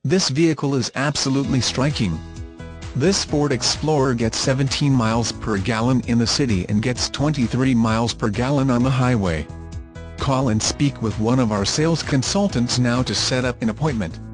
This vehicle is absolutely striking. This Ford Explorer gets 17 miles per gallon in the city and gets 23 miles per gallon on the highway. Call and speak with one of our sales consultants now to set up an appointment.